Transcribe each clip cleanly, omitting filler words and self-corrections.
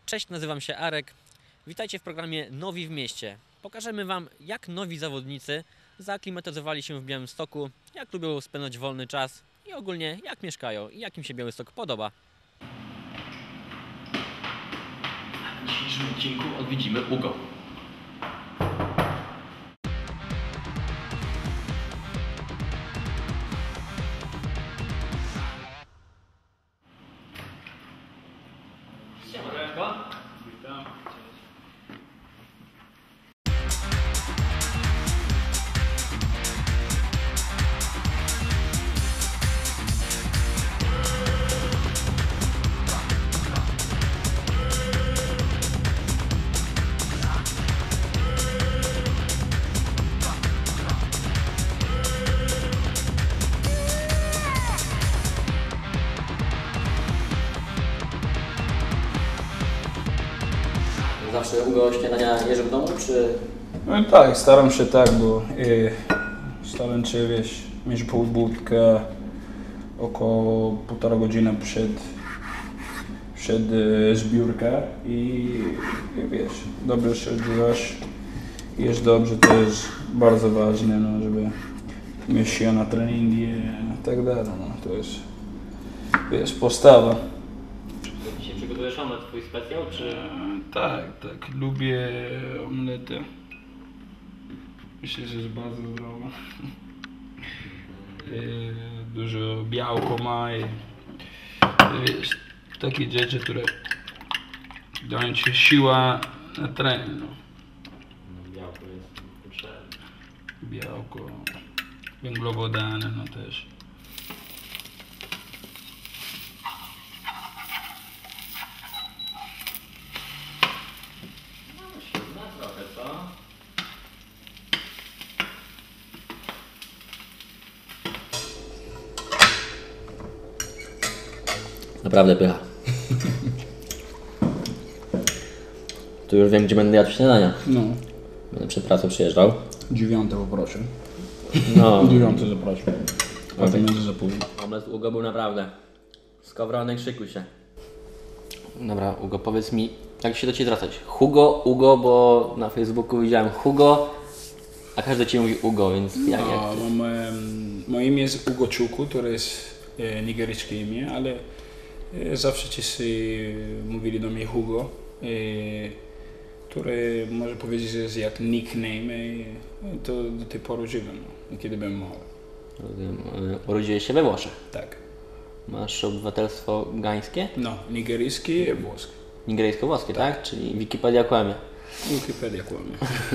Cześć, nazywam się Arek. Witajcie w programie Nowi w mieście. Pokażemy Wam, jak nowi zawodnicy zaaklimatyzowali się w Białymstoku, jak lubią spędzać wolny czas i ogólnie jak mieszkają i jak im się Białystok podoba. W dzisiejszym odcinku odwiedzimy Ugo. Witam. Zawsze Ugo śniadania jeżdżą w domu, czy... No tak, staram się tak, bo staram się, mieć pobudkę około 1,5 godziny przed zbiórką i dobrze się odżywasz, jest dobrze, to jest bardzo ważne, no, żeby mieć się na treningi i tak dalej, no, to jest podstawa. Dzisiaj przygotujesz omlet, twój specjał, czy... Tak, lubię omlety. Myślę, że jest bardzo zdrowa. Dużo białko ma i takie rzeczy, które dają ci siła na trening. No. Białko jest potrzebne. Białko, węglowodany, no też. Trochę, co? Naprawdę pycha. Tu już wiem, gdzie będę jadł śniadania. No, Będę przed pracą przyjeżdżał. 9 poproszę. No. 9 zapraszam. Potem będzie za późno. Omlet Ugo był naprawdę skowronek, szykuj się. Dobra, Ugo, powiedz mi, jak się do Ciebie zwracać? Hugo, Ugo, bo na Facebooku widziałem Hugo, a każdy Ci mówi Ugo, więc jak No, moje imię jest Ugo Chuku, to jest nigeryjskie imię, ale zawsze wszyscy mówili do mnie Hugo, który może powiedzieć, że jest jak nickname, to do tej pory używam, kiedy byłem mały. Urodziłeś się we Włoszech. Tak. Masz obywatelstwo gańskie? No, nigeryjskie i włoskie. Nigeryjsko-włoskie, tak? Czyli Wikipedia kłamie. Wikipedia kłamie.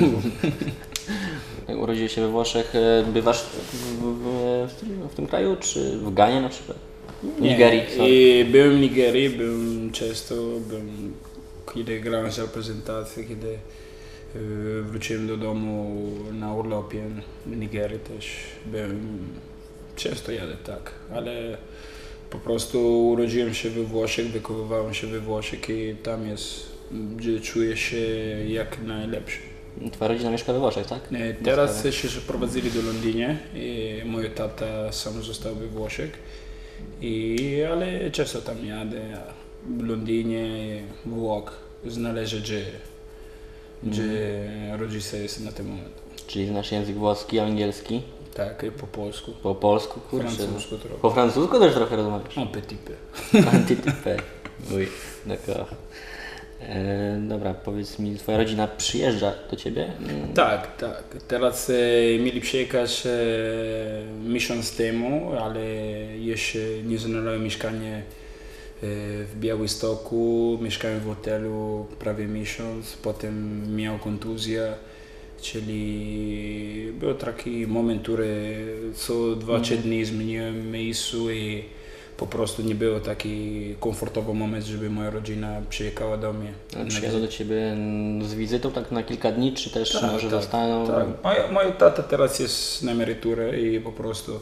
Jak urodziłeś się we Włoszech, bywasz w tym kraju, czy w Ganie na przykład? W Nigerii, Byłem w Nigerii, byłem często, kiedy grałem z reprezentacją, kiedy wróciłem do domu na urlopie w Nigerii też byłem, często jadę tak, ale po prostu urodziłem się we Włoszech, wychowywałem się we Włoszech i tam jest, gdzie czuję się jak najlepszy. Twoja rodzina mieszka we Włoszech, tak? Teraz się przeprowadzili do Londynu i mój tata sam został we Włoszech, ale często tam jadę, w Londynie, Włoch, znaleźć gdzie rodzice jest na ten moment. Czyli znasz język włoski, angielski? Tak, i po polsku. Po polsku, kurczę. Francusku trochę. Po francusku też trochę rozumiesz? Un petit peu. Un petit peu. Oui, d'accord. Dobra, powiedz mi, twoja rodzina przyjeżdża do ciebie? Tak. Teraz mieli przyjechać miesiąc temu, ale jeszcze nie znalazłem mieszkania w Białymstoku. Mieszkałem w hotelu prawie miesiąc, potem miał kontuzję, czyli był taki moment, który co 2-3 dni zmieniłem miejsce i po prostu nie było taki komfortowy moment, żeby moja rodzina przyjechała do mnie. Przyjadą do ciebie z wizytą tak na kilka dni, czy też może zostaną? Tak. Mój tata teraz jest na emeryturze i po prostu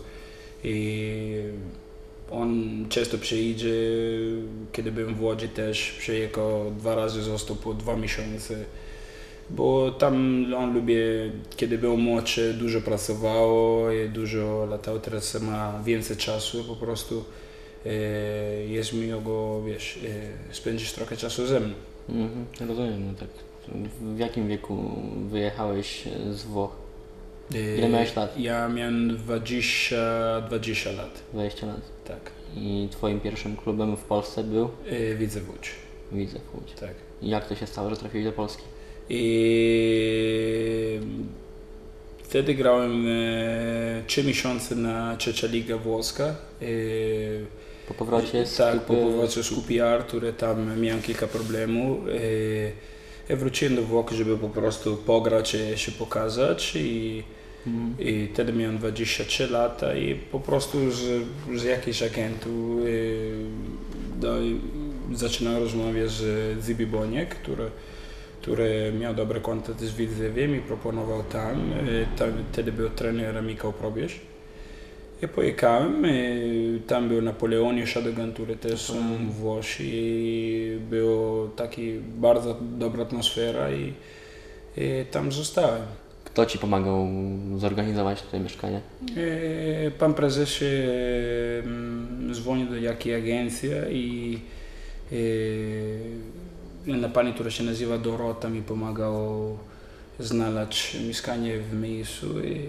on często przyjedzie, kiedy byłem w Łodzi też przyjechał 2 razy, został po 2 miesiące. Bo tam on lubi, kiedy był młodszy, dużo pracował i dużo latał, teraz ma więcej czasu po prostu jest miło, wiesz, spędzić trochę czasu ze mną. Rozumiem, no tak. W jakim wieku wyjechałeś z Włoch? Ile miałeś lat? Ja miałem 20 lat. 20 lat. Tak. I twoim pierwszym klubem w Polsce był? Widzę Łódź. Widzew Łódź. Tak. I jak to się stało, że trafiłeś do Polski? I wtedy grałem 3 miesiące na trzecia liga włoska. Po powrocie z Tak, po powrocie z QPR, które tam miałem kilka problemów. Ja wróciłem do Włoch, żeby po prostu pograć i się pokazać i wtedy miałem 23 lata i po prostu z jakichś agentów zaczynałem rozmawiać z Zibi Boniek, który miał dobre kontakty z Widzewiem i proponował tam. Wtedy był trener Michał Probierz. Ja pojechałem, tam był Napoleon i Shadogan, które też są Włosi i była taka bardzo dobra atmosfera i tam zostałem. Kto Ci pomagał zorganizować tutaj mieszkanie? Pan prezes dzwonił do jakiej agencji i jedna pani, która się nazywa Dorota, mi pomagała znaleźć mieszkanie w miejscu.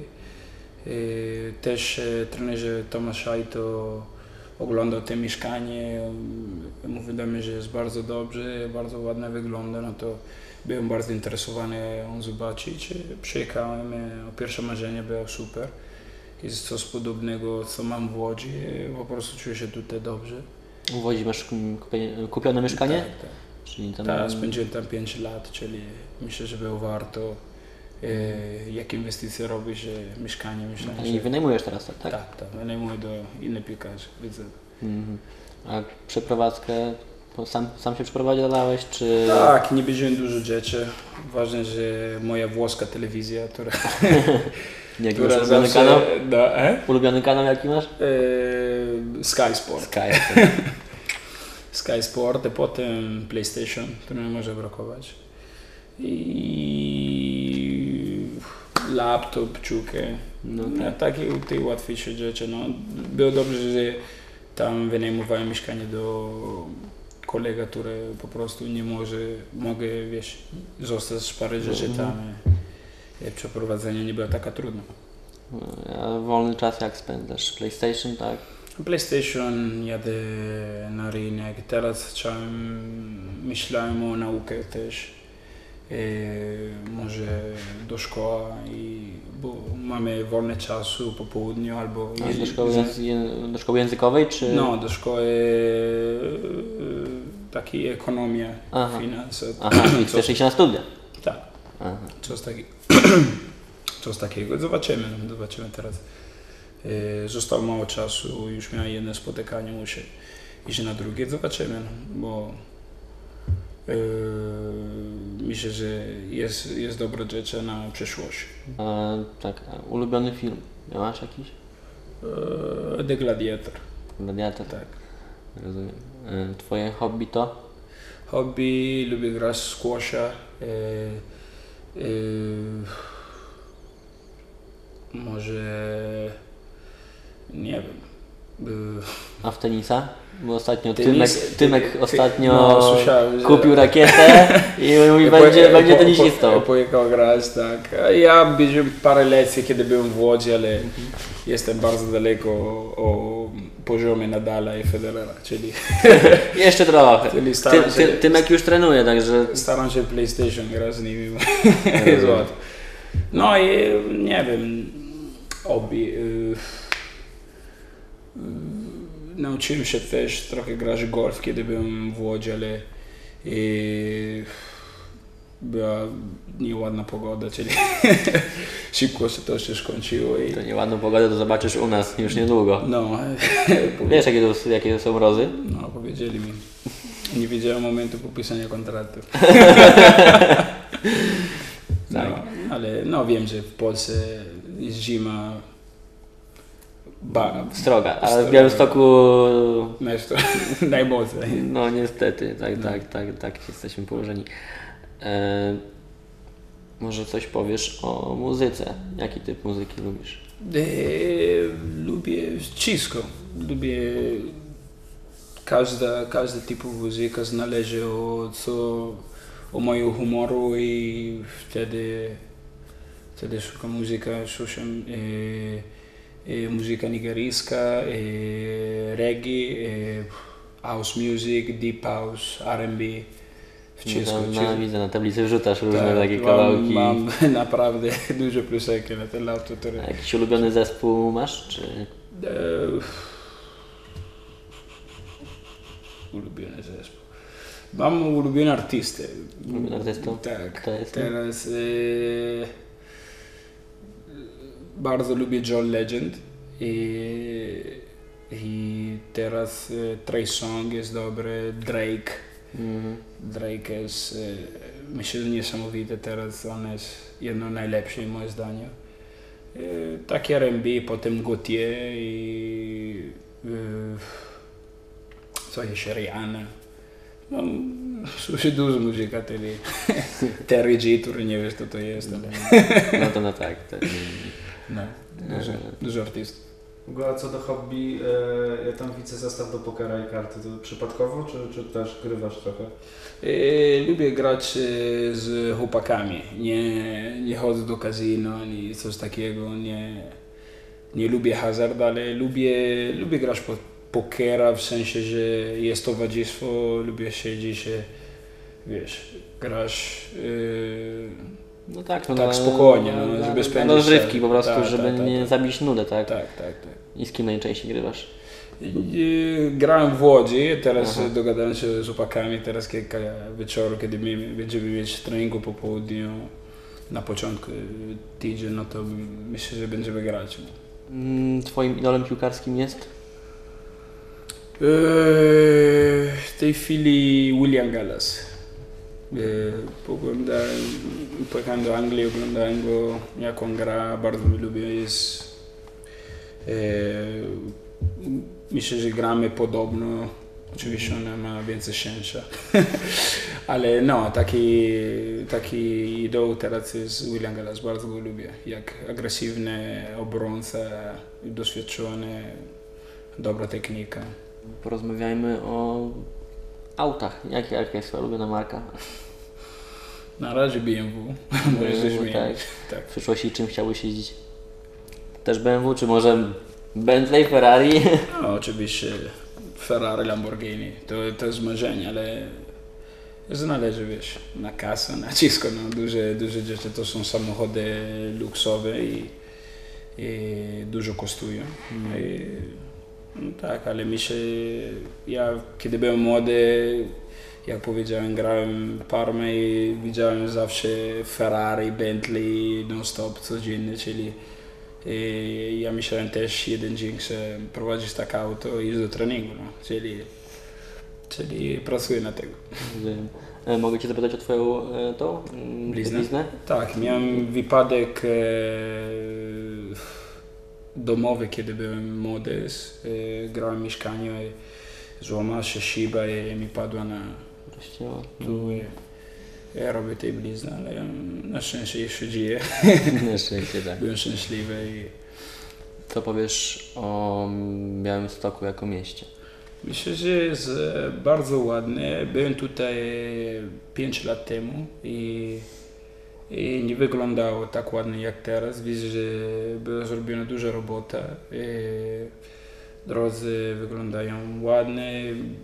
Też trener Tomasz Szajto oglądał to mieszkanie, mówił do mnie, że jest bardzo dobrze, bardzo ładnie wygląda, no to byłem bardzo zainteresowany ją zobaczyć. Przyjechałem, pierwsze marzenie było super. Jest coś podobnego, co mam w Łodzi, po prostu czuję się tutaj dobrze. W Łodzi masz kupione mieszkanie? Tak, tak. Czyli tam... Tak, spędziłem tam 5 lat, czyli myślę, że było warto. Jak inwestycje robisz, mieszkanie, myślę, I wynajmujesz teraz, tak? Tak, wynajmuję do innych piekarzy, widzę. A przeprowadzkę sam się przeprowadzałeś, czy... Tak, nie bierzemy dużo rzeczy. Ważne, że moja włoska telewizja, która... Jaki masz ulubiony kanał? No, Ulubiony kanał jaki masz? Sky Sport. Sky. Sky Sport, a potem PlayStation, który nie może brakować. I laptop, czukę. No tak. Takie te łatwiejsze rzeczy. No. Było dobrze, że tam wynajmowałem mieszkanie do kolega, który po prostu nie mogę, wiesz, zostać parę rzeczy tam. Przeprowadzenie nie było taka trudno. A wolny czas jak spędzasz? PlayStation, tak? PlayStation, jadę na rynek. Teraz myślałem o naukę też. Może do szkoły, bo mamy wolny czas po południu albo... Do szkoły językowej, czy...? No, do szkoły takiej ekonomia, finanse. Aha, i chcesz iść na studia? Tak, coś takiego. Zobaczymy teraz. Zostało mało czasu, już miałem jedno spotykanie, muszę iść na drugie, zobaczymy, bo myślę, że jest dobra rzecz na przyszłość. Tak, ulubiony film, masz jakiś? The Gladiator. Gladiator? Tak. Rozumiem. Twoje hobby to? Hobby, lubię grać w squasha. Może... nie wiem. A w tenisa? Bo ostatnio Tymek ostatnio kupił rakietę i mówi, będzie tenisistą. Pojechał grać, tak. Ja bierzem parę lekcji, kiedy byłem w Łodzi, ale jestem bardzo daleko o poziomie Nadala i Federera, czyli... Jeszcze trochę. Czyli Tymek już trenuje, także... Staram się PlayStation grać z nimi, jest łatwo. No i nie wiem, hobby... Nauczyłem się też trochę grać w golf, kiedy byłem w Łodzi, ale była nieładna pogoda, czyli szybko się to się skończyło. To nieładną pogodę to zobaczysz u nas już niedługo. No. Wiesz jakie są mrozy? No, powiedzieli mi. Nie wiedziałem momentu podpisania kontraktu. No, ale no, wiem, że w Polsce jest zima. Stroga, ale w Białymstoku... Najmocniej. No niestety, tak jesteśmy położeni. Może coś powiesz o muzyce? Jaki typ muzyki lubisz? Lubię wszystko. Lubię każdy typ muzyka zależy od mojego humoru i wtedy szukam muzyka nigeryjska, reggae, house music, deep house, R&B. Widzę, na tablicy wrzucasz różne takie kawałki. Mam naprawdę dużo piosenek na ten laptop. A jakiś ulubiony zespół masz? Czy... Ulubiony zespół. Mam ulubiony artystę. Ulubiony artystą? Tak. Kto jest? Teraz bardzo lubię John Legend i teraz Trey Songz jest dobry, Drake. Drake jest, myślę, że niesamowity teraz, on jest jedno najlepszy moim zdaniem. Takie R&B, potem Gautier i co jeszcze, Rihanna. No, słyszę dużo muzyka wtedy. Terry G, który nie wiesz, kto to jest. Ale... No tak. No, dużo artystów. W ogóle co do hobby, ja tam widzę zestaw do pokera i karty. To przypadkowo, czy też grywasz trochę? Lubię grać z chłopakami. Nie chodzę do kasyno ani coś takiego. Nie lubię hazard, ale lubię grać pokera w sensie, że jest towarzystwo, lubię siedzieć, wiesz, grasz no tak, tak spokojnie, żeby spędzić rozrywki po prostu, żeby nie zabić nudę, tak? Tak. I z kim najczęściej grywasz? Grałem w Łodzi, teraz dogadałem się z chłopakami, teraz kilka wieczorów, kiedy będziemy mieć treningu po południu, na początku tydzień, no to myślę, że będziemy grać. Twoim idolem piłkarskim jest? W tej chwili William Gallas. Pojechałem do Anglii, oglądałem go, jak on gra, bardzo lubię. Myślę, że gramy podobno. Oczywiście on ma więcej szczęścia. Ale no, taki idol teraz jest William Gallas, bardzo go lubię. Jak agresywny obrońca, doświadczony, dobra technika. Porozmawiajmy o autach. Jaka jest twoja ulubiona marka? Na razie BMW. Tak. W przyszłości czym chciałbyś jeździć? Też BMW, czy może Bentley, Ferrari? No, oczywiście Ferrari, Lamborghini. To jest marzenie, ale znaleźć, wiesz, na kasę, na cisko. No, duże rzeczy to są samochody luksowe i dużo kosztują. No tak, ale myślę, ja kiedy byłem młody, jak powiedziałem, grałem w Parmie i widziałem zawsze Ferrari, Bentley non-stop codziennie, czyli ja myślałem też jeden dzień chcę prowadzić takie auto i iść do treningu, no. czyli pracuję na tego. Mogę Cię zapytać o Twoją bliznę? Tak, miałem wypadek domowy, kiedy byłem młody, grałem w mieszkaniu i złamała się szyba i mi padła na tu. Ja robię tej blizny, ale na szczęście jeszcze żyję. Na szczęście, tak. Byłem szczęśliwy. Co powiesz o Białymstoku jako mieście? Myślę, że jest bardzo ładny. Byłem tutaj 5 lat temu i nie wyglądało tak ładnie jak teraz. Widzę, że była zrobiona duża robota. Drodzy wyglądają ładnie,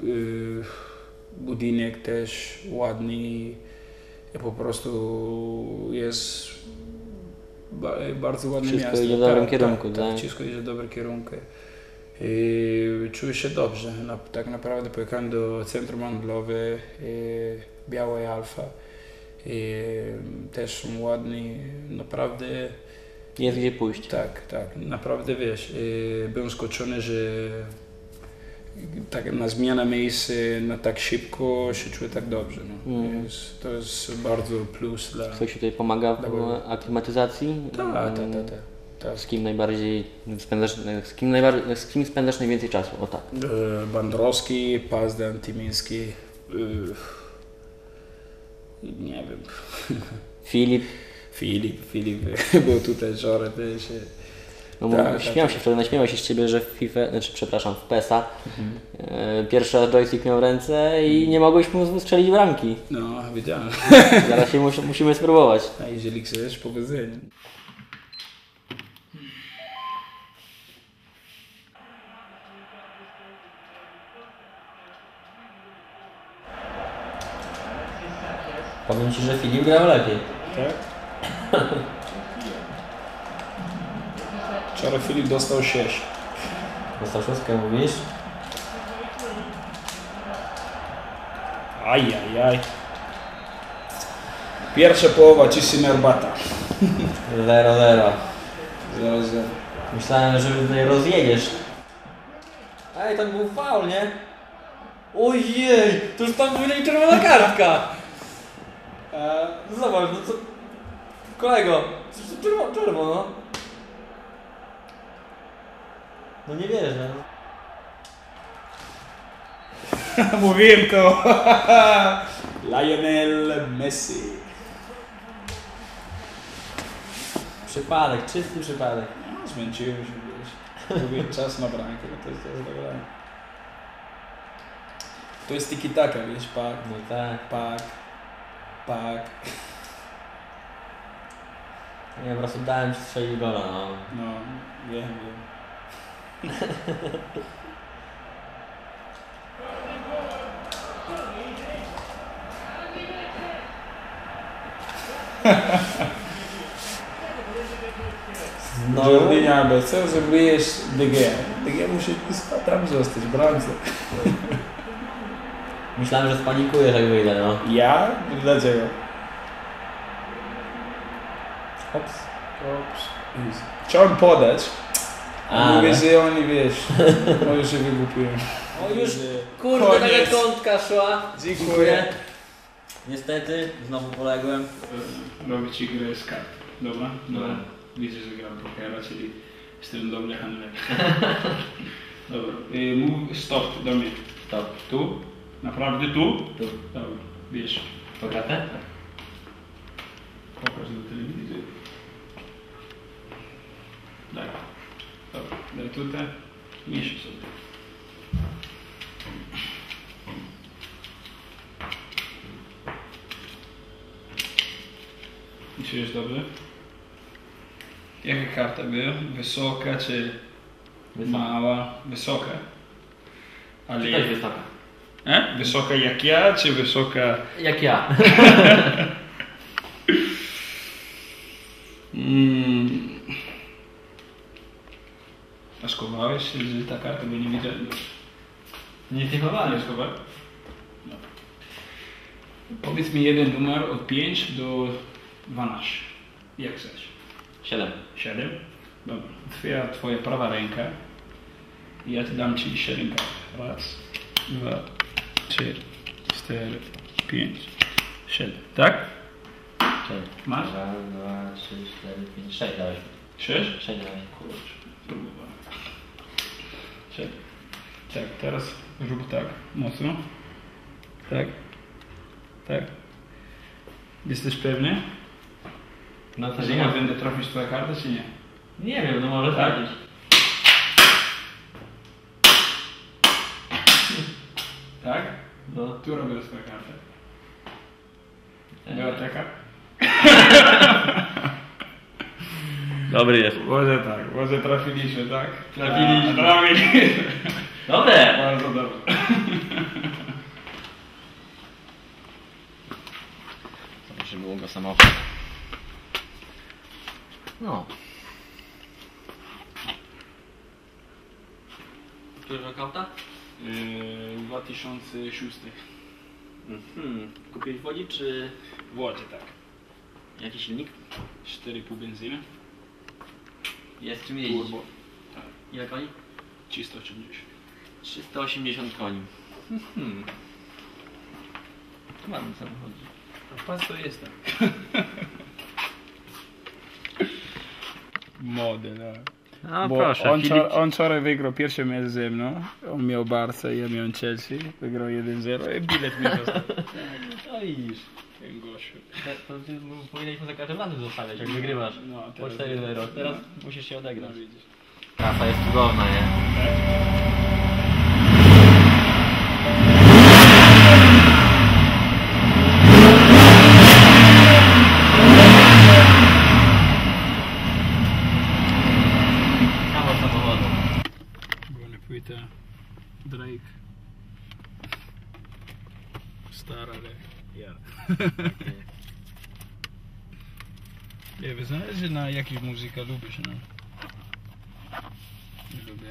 budynek też ładny. Po prostu jest bardzo ładne miasto. Wszystko idzie w dobrym kierunku, tak? Wszystko idzie w dobrym kierunku. Czuję się dobrze. Tak naprawdę pojechałem do centrum handlowe Białej Alfa. Też są ładni, naprawdę. Jest gdzie pójść. Tak, naprawdę wiesz, byłem zaskoczony, że tak na zmianę miejsc tak szybko się czuję tak dobrze. No. To jest bardzo plus dla... Ktoś tutaj pomaga w aklimatyzacji? Tak. Z kim najbardziej spędzasz, z kim spędzasz najwięcej czasu? O tak. Bandrowski, Pazdan, Tymiński, nie wiem. Filip był tutaj wczoraj też. No Tak, śmiał się wtedy, naśmiewał się z ciebie, że w FIFA, znaczy przepraszam, w PESA pierwszy raz joystick miał w ręce i nie mogłeś mu strzelić bramki. No, wiedziałem. Zaraz się musimy spróbować. A jeżeli chcesz, powodzenia. Powiem ci, że Filip grał lepiej. Tak? Wczoraj Filip dostał 6. Dostał szóstkę, mówisz? Ajajaj. Pierwsza połowa, ciśnienie herbata. 0-0. 0-0. Myślałem, że tutaj rozjedziesz. Ej, tam był faul, nie? Ojej, to już tam była czerwona kartka. Zobacz, no co... Kolego, czerwono. No nie wierzę. Mówiłem to. Lionel Messi. Przypadek, czysty przypadek. No, zmęczyłem się, wiesz. Mówię, czas na bramkę, no to jest zagranie. To jest tiki-taka, wiesz, pak, No tak. pak, pak. Ja po prostu dałem ci strzelić gola, no. No, wiem. No. Jordi Alba, co zrobiłeś De Gea? De Gea musi tam zostać, w bramce. Myślałem, że spanikujesz jak wyjdę, no. Ja? Dlaczego? Hops. Chciałem podać, a Ale. mówię, że oni, wiesz, może się wygłupiłem. O już, kurde, Koniec. taka kątka szła. Dziękuję. Niestety, znowu poległem. Robię ci grę z kart. Dobra? Dobra. Widzę, że gram pokera, czyli jestem dobry handler. Dobra. Mów stop do mnie. Stop. Tu? Naprawdę tu? Tu. Dobra. Bierz. Pokażę? Pokaż do telewizji. Daj. Dobra. Daj tutaj. Mieszaj sobie. I czujesz dobrze? Jaka karta była? Wysoka czy mała? Wysoka. Ale Czy też wysoka? Wysoka jak ja, czy wysoka... Jak ja. A schowałeś się, że ta karta by nie widziała? Nic nie chowałem. Nie schowałeś? No. Powiedz mi jeden numer od 5 do 12. Jak chcesz? 7. 7? Dobra. Twoja prawa ręka. I ja dam ci 7 kart. Raz, 2, 3, 4, 5, 7. Tak? 4. Masz? 2, 3, 4, 5, 6 dałeś. 6? 6 dałeś. Kurczę, próbowałem. 7. Tak, teraz rób tak, mocno. Tak. Tak. Jesteś pewny? No to Że nie ja wiem. będę trafić twoją kartę, czy nie? Nie wiem, no może Tak. trafić. Tak? No. Tu robię swoją kartę. Była taka? Dobry jest. Może tak, może trafiliśmy, tak? Trafiliśmy. Trafiliśmy. Dobre! Bardzo dobrze. Żeby było go samochód. No. Który rok auta? 2006. Kupiłeś w Łodzi czy W Łodzi, tak. jakiś silnik? 4,5 benzyny. Jest czym jeździć. Turbo. Tak. Ile koni? 380. 380 koni. To ładny samochód. A pas to jest tak. Mody, no. No Bo proszę, on wczoraj wygrał pierwszy mecz ze mną. On miał Barca, ja miałem Chelsea. Wygrał 1-0 i bilet mi dostał. No widzisz. Ten gościu. To ty powinieneś za każdym razem zostawiać, jak wygrywasz No, po 4-0. Teraz musisz się odegrać. No, widzisz. Kasa jest cudowna, nie? Kawał samochodu. Była płyta Drake. Stara, ale ja. Nie wiem, zależy na jakiej muzykę lubisz, no. Nie lubię.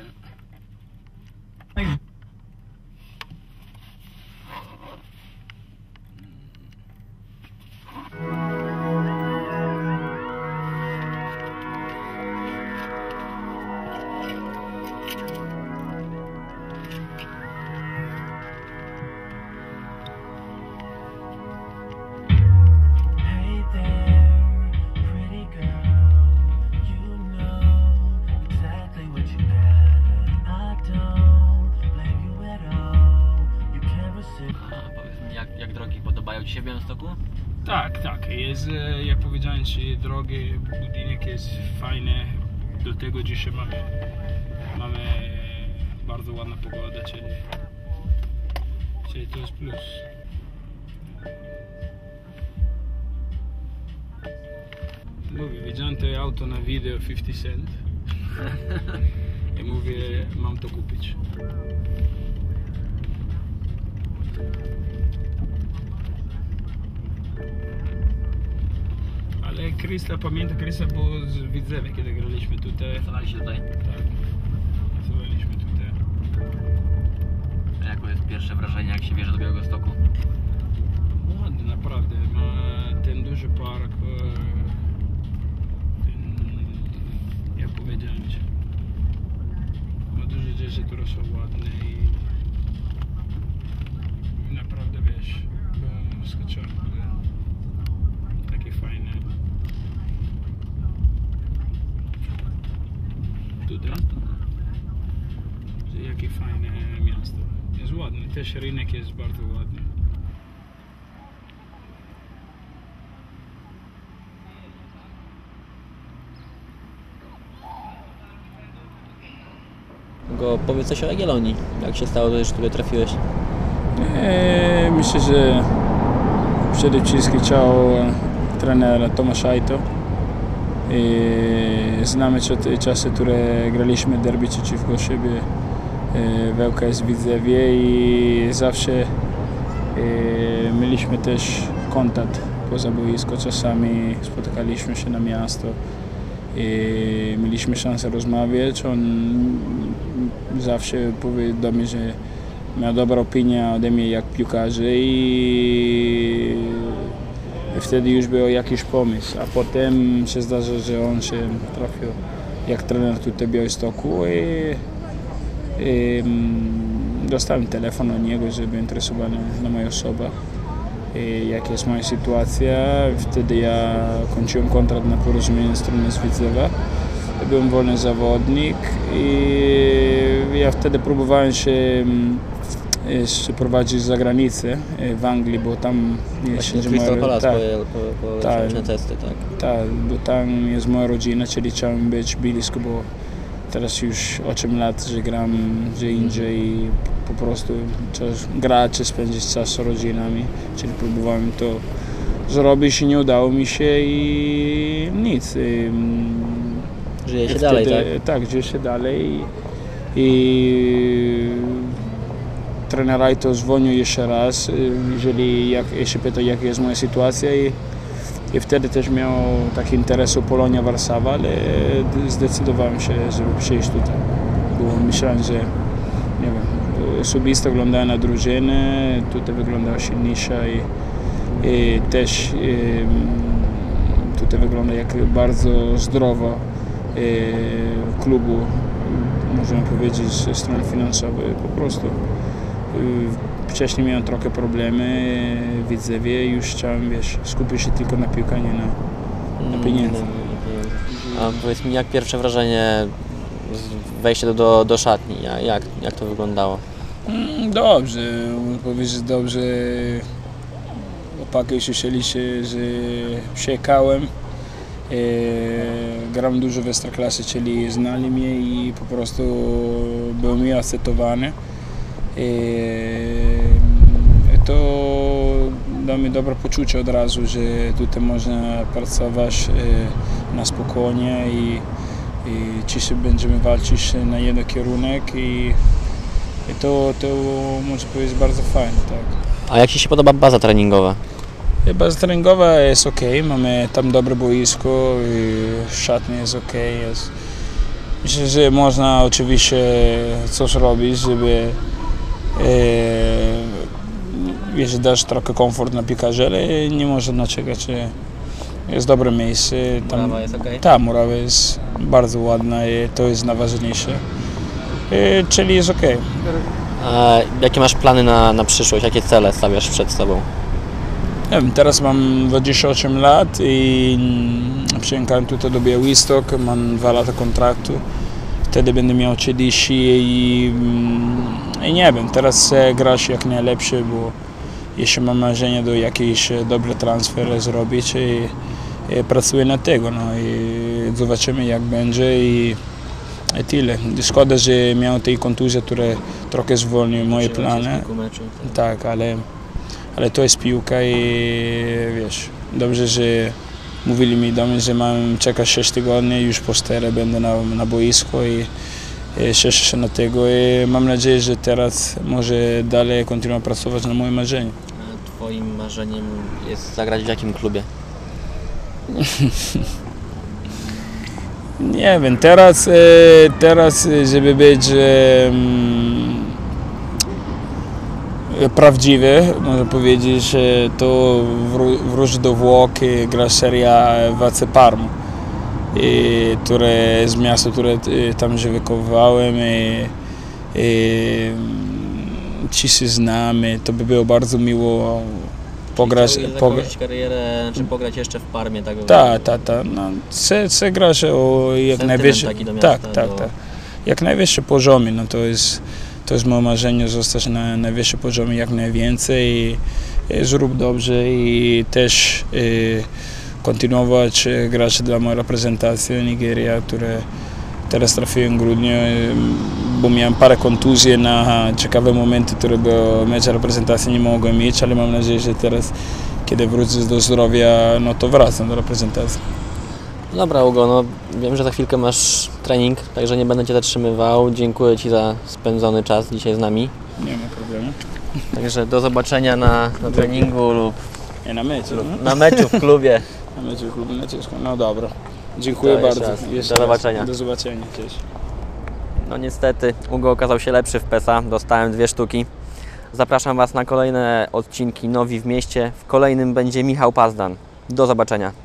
Hey there, pretty girl. You know exactly what you got. I don't blame you at all. You can't resist. Powiedz mi, jak drogi podobają Ci się w Białymstoku? Tak, tak. Jest, jak powiedziałem Ci, drogi, budynek jest fajny. Do tego dzisiaj mamy bardzo ładna pogoda, czyli to jest plus. Mówię, widziałem to auto na wideo 50 Cent i mówię, mam to kupić. Ale Krysta, pamiętam, Krysta było z Widzewa, kiedy graliśmy tutaj. Pracowali się tutaj. Tak, pracowaliśmy tutaj. A jakie jest pierwsze wrażenie, jak się wjeżdża do Białegostoku? Ładny, naprawdę. Ma ten duży park. Jak powiedziałem Ci. Ma dużo rzeczy, które są ładne i naprawdę, wiesz, byłem zaskoczony. Takie fajne. Tutaj. Jakie fajne miasto. Jest ładne. Też rynek jest bardzo ładny. Go powiedz coś o Jagiellonii. Jak się stało, że tutaj trafiłeś? Myślę, że przede wszystkim chciał trenera Tomasz Ajto. Znamy czasy, które graliśmy derby przeciwko siebie w ŁKS Widzewie i zawsze mieliśmy też kontakt poza boisko. Czasami spotykaliśmy się na miasto i mieliśmy szansę rozmawiać. On zawsze powiedział do mnie, że miał dobrą opinię ode mnie jak piłkarzy i wtedy już był jakiś pomysł, a potem się zdarza, że on się trafił jak trener tutaj w Białymstoku i dostałem telefon od niego, że był interesowany na moją osobę i jaka jest moja sytuacja. Wtedy ja kończyłem kontrakt na porozumienie strony z Widzewa. Byłem wolny zawodnik i ja wtedy próbowałem się prowadzić za granicę w Anglii, bo tam jest Crystal Palace tak, testy, tak? Tak, bo tam jest moja rodzina, czyli chciałem być blisko, bo teraz już 8 lat, że gram gdzie indziej i po prostu grać czy spędzić czas z rodzinami, czyli próbowałem to zrobić i nie udało mi się i nic. Żyje się dalej, tak? Tak, żyje się dalej i trener Ajto dzwonił jeszcze raz, jeśli pytał, jaka jest moja sytuacja i wtedy też miał taki interes o Polonia Warszawa, ale zdecydowałem się, żeby przyjść tutaj, bo myślałem, że nie wiem, osobiste oglądałem na drużynę, tutaj wyglądała silniejsza i też tutaj wygląda jak bardzo zdrowa klubu, możemy powiedzieć, ze strony finansowej. Po prostu wcześniej miałem trochę problemy w Widzewie i już chciałem, wiesz, skupić się tylko na piłkaniu, na pieniędzy. A powiedz mi, jak pierwsze wrażenie wejście do szatni? Jak to wyglądało? Dobrze, muszę powiedzieć, że dobrze. Chłopaki słyszeli się, że przyjechałem. Gram dużo w Ekstraklasie, czyli znali mnie i po prostu byłem mi akceptowany. To da mi dobre poczucie od razu, że tutaj można pracować na spokojnie i dzisiaj będziemy walczyć na jeden kierunek i to muszę powiedzieć bardzo fajne. Tak. A jak Ci się podoba baza treningowa? Baza treningowa jest ok, mamy tam dobre boisko, szatnia jest ok. Myślę, że można oczywiście coś robić, żeby wiesz, dać trochę komfort na piłkarzy, ale nie można naczekać. Jest dobre miejsce. Murawa jest ok? Ta murawa jest bardzo ładna i to jest najważniejsze. Czyli jest ok. A jakie masz plany na przyszłość? Jakie cele stawiasz przed sobą? Nie wiem, teraz mam 28 lat i przyjechałem tutaj do Białystok, mam 2 lata kontraktu. Wtedy będę miał 30 i nie wiem, teraz chcę grać jak najlepsze, bo jeszcze mam marzenie do jakiejś dobry transfer zrobić i pracuję nad tego. No, i zobaczymy jak będzie i tyle. Szkoda, że miałem tej kontuzji, które trochę zwolniły moje plany. Tak, ale to jest piłka i wiesz, dobrze, że mówili mi do mnie, że mam czekać 6 tygodni, już po 4 będę na boisku i cieszę się na tego i mam nadzieję, że teraz może dalej kontynuować pracować na moim marzeniu. A Twoim marzeniem jest zagrać w jakim klubie? Nie wiem, teraz żeby być prawdziwy, można powiedzieć, to wróć do Włoch i gra Serie A w AC Parma, które jest miasto, które tam się wychowywałem i wszyscy znamy, to by było bardzo miło pograć. Zakończyć karierę, czy pograć jeszcze w Parmie? Tak. No, chcę grać o jak najwyższym. Tak. Jak najwyższy poziomie, no to jest moje marzenie, zostać na najwyższym poziomie jak najwięcej i zrób dobrze i też kontynuować grać dla mojej reprezentacji Nigeria, które teraz trafiłem w grudniu, bo miałem parę kontuzji na ciekawe momenty, które były mecz reprezentacji nie mogłem mieć, ale mam nadzieję, że teraz, kiedy wrócę do zdrowia, no to wracam do reprezentacji. Dobra, Hugo, no wiem, że za chwilkę masz trening, także nie będę Cię zatrzymywał. Dziękuję Ci za spędzony czas dzisiaj z nami. Nie ma problemu. Także do zobaczenia na treningu lub Na meczu. na meczu w klubie. Na meczu w klubie, no dobra. Dziękuję bardzo. Do zobaczenia. Do zobaczenia, cześć. No niestety, Hugo okazał się lepszy w PES-a, dostałem 2 sztuki. Zapraszam Was na kolejne odcinki Nowi w mieście. W kolejnym będzie Michał Pazdan. Do zobaczenia.